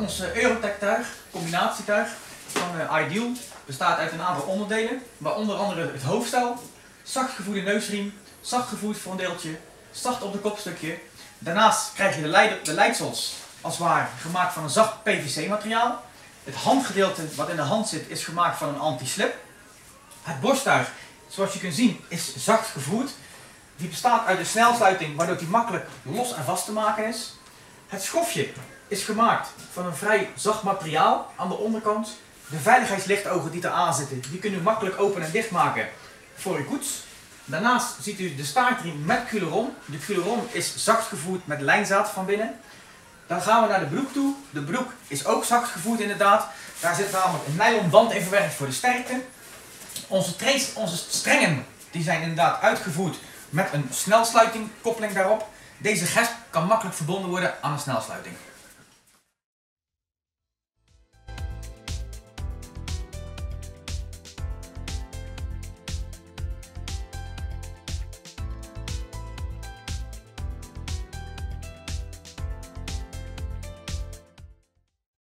Ons Eurotech tuig, combinatietuig van Ideal, bestaat uit een aantal onderdelen, waar onder andere het hoofdstel, zachtgevoerde neusriem, zachtgevoerd frondeeltje, zacht op de kopstukje. Daarnaast krijg je de leidsels als het ware gemaakt van een zacht PVC materiaal. Het handgedeelte wat in de hand zit is gemaakt van een anti-slip. Het borsttuig, zoals je kunt zien, is zacht gevoerd. Die bestaat uit een snelsluiting waardoor die makkelijk los en vast te maken is. Het schofje is gemaakt van een vrij zacht materiaal aan de onderkant. De veiligheidslichtogen die eraan zitten, die kunnen u makkelijk open en dicht maken voor uw koets. Daarnaast ziet u de staartriem met culeron. De culeron is zacht gevoerd met lijnzaad van binnen. Dan gaan we naar de broek toe. De broek is ook zacht gevoerd inderdaad. Daar zit namelijk een nylon band in verwerkt voor de sterkte. Onze strengen die zijn inderdaad uitgevoerd met een snelsluiting koppeling daarop. Deze gesp kan makkelijk verbonden worden aan een snelsluiting.